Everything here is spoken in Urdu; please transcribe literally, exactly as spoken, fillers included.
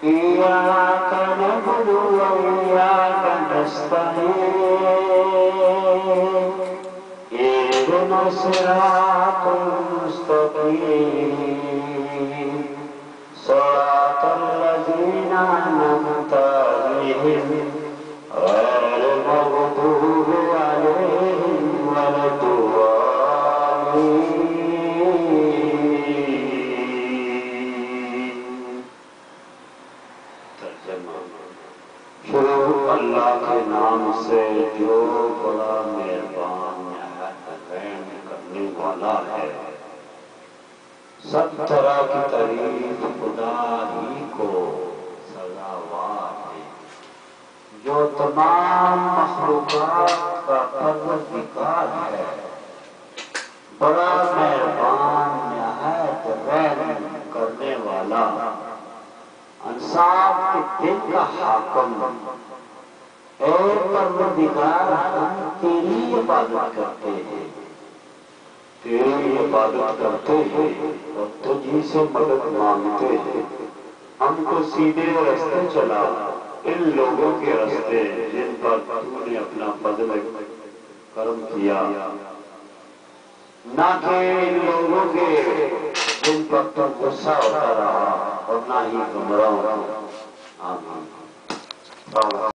إياك نعبد وإياك نستعين اهدنا الصراط المستقيم صراط الذين أنعمت عليهم غير المغضوب عليهم ولا الضالين. شروع اللہ کے نام سے جو بڑا مہربان نہایت رحم کرنے والا ہے. سب طرح کی تعریف خدا ہی کو سزاوار ہے جو تمام مخلوقات کا پروردگار ہے. بڑا مہربان نہایت رحم کرنے والا انصاف کے دل کا حاکم. اے پروردگار ہم تیری عبادت کرتے ہیں تیری عبادت کرتے ہیں اور تجھی سے مدد مانگتے ہیں. ہم کو سیدھے راستے چلا ان لوگوں کے راستے جن پر تو نے اپنا فضل کرم کیا نہ کہ ان لوگوں کے جن پر تو غصہ ہوتا رہا اور نہ ہی گمراہ. آمین.